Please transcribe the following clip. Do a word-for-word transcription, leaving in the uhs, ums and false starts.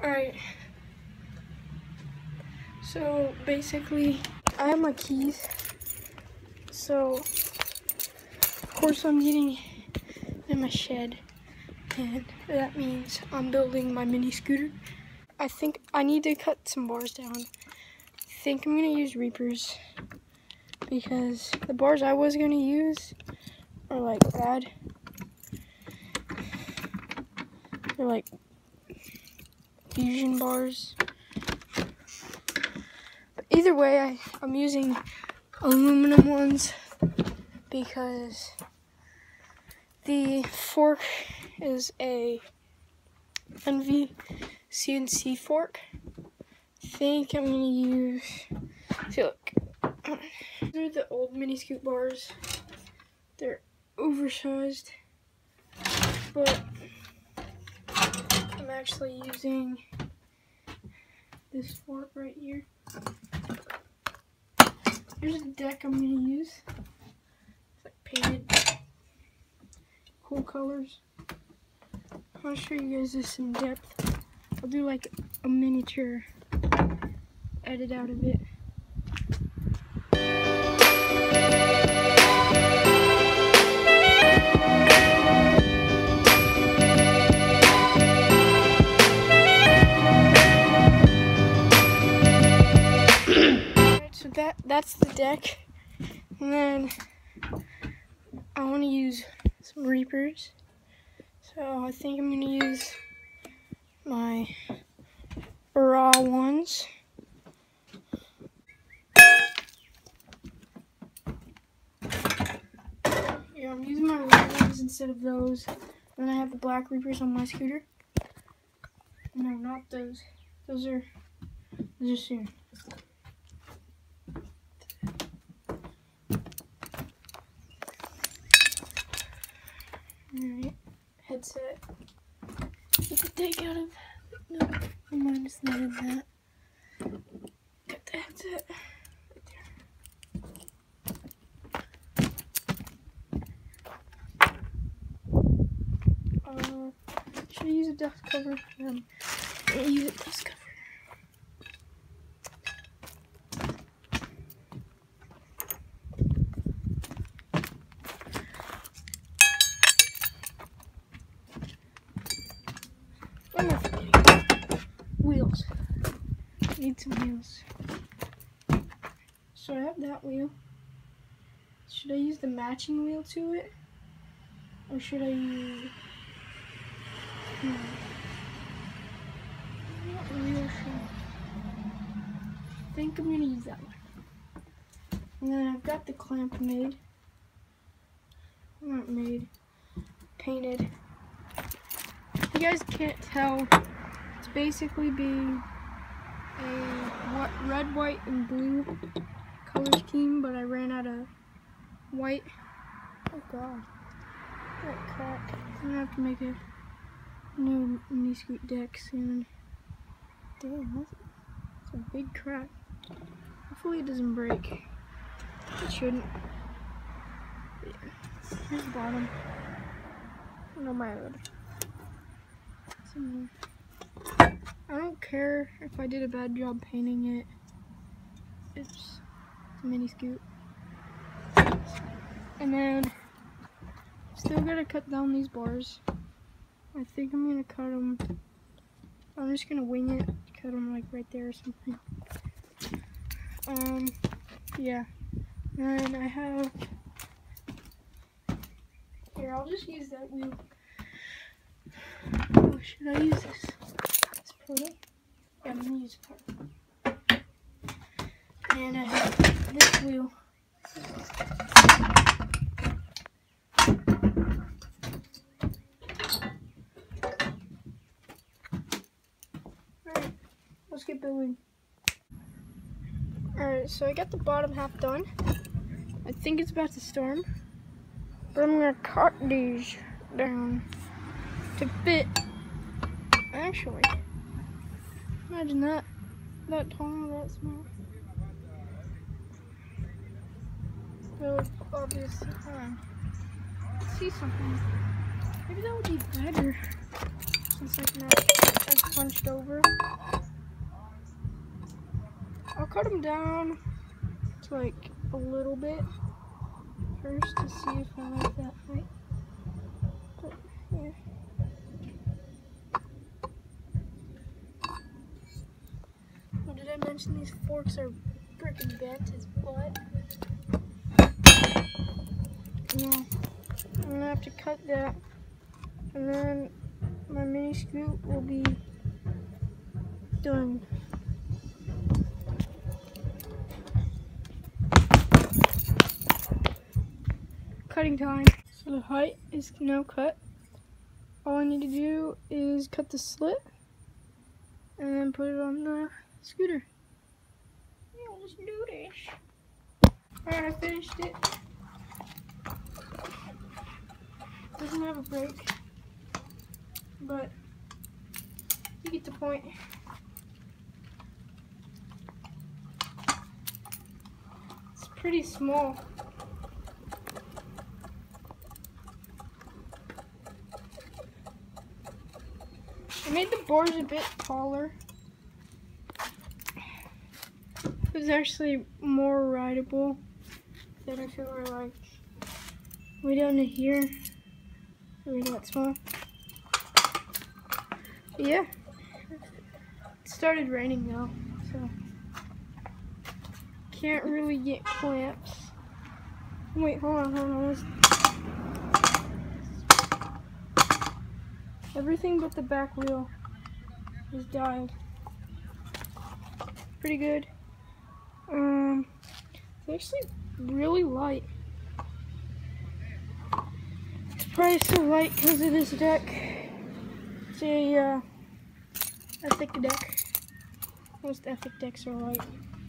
Alright, so basically I have my keys, so of course I'm getting in my shed, and that means I'm building my mini scooter. I think I need to cut some bars down. I think I'm gonna use Reapers because the bars I was gonna use are like bad. They're like fusion bars. But either way, I, I'm using aluminum ones because the fork is a Envy C N C fork. I think I'm gonna use, see look, these are the old mini scoot bars. They're oversized, but I'm actually using this fork right here. Here's a deck I'm gonna use. It's like painted, cool colors. I'll show you guys this in depth. I'll do like a miniature edit out of it. So that that's the deck, and then I want to use some Reapers. So I think I'm gonna use my raw ones. Yeah, I'm using my raw ones instead of those. And then I have the black Reapers on my scooter. No, not those. Those are those are soon. Alright, headset. Get the deck out of, no, never mind, it's not in that. Got the headset right there. Uh, should I use a dust cover? Um, I'll use a dust cover. What am I forgetting? Wheels. Need some wheels. So I have that wheel. Should I use the matching wheel to it? Or should I use... Hmm. I'm not real sure. I think I'm gonna use that one. And then I've got the clamp made. Not made. Painted. You guys can't tell, it's basically being a red, white, and blue color scheme, but I ran out of white. Oh god, that crack. I'm gonna have to make a new mini scoot deck soon. Damn, that's, that's a big crack. Hopefully it doesn't break. It shouldn't. But yeah. Here's the bottom. No, my other. I don't care if I did a bad job painting it. It's, it's a mini scoot. And then still gotta cut down these bars. I think I'm gonna cut them. I'm just gonna wing it, cut them like right there or something. Um, yeah. And I have. Here, I'll just use that wheel. Oh, should I use this? This Proto? Yeah, I'm gonna use Proto. And I have this wheel. Alright, let's get building. Alright, so I got the bottom half done. I think it's about to storm. But I'm gonna cut these down to fit. Actually, imagine that, that tall, that small. Really obvious. Hold on. Let's see something. Maybe that would be better. since like not as hunched over. I'll cut them down to like a little bit first to see if I like that height. But yeah. Oh, did I mention these forks are freaking bent as butt? Yeah. I'm gonna have to cut that, and then my mini scoop will be done. Cutting time. So the height is now cut. All I need to do is cut the slit and then put it on the scooter. Yeah, let's do this. Alright, I finished it. Doesn't have a brake, but you get the point. It's pretty small. I made the bars a bit taller. It was actually more rideable than if it were like way down to here. Really that small. But yeah. It started raining now, so can't really get clamps. Wait, hold on, hold on. Let's... Everything but the back wheel is dialed. Pretty good. Um, it's actually really light. It's probably so light because of this deck. It's a, uh, Ethic deck. Most Ethic decks are light.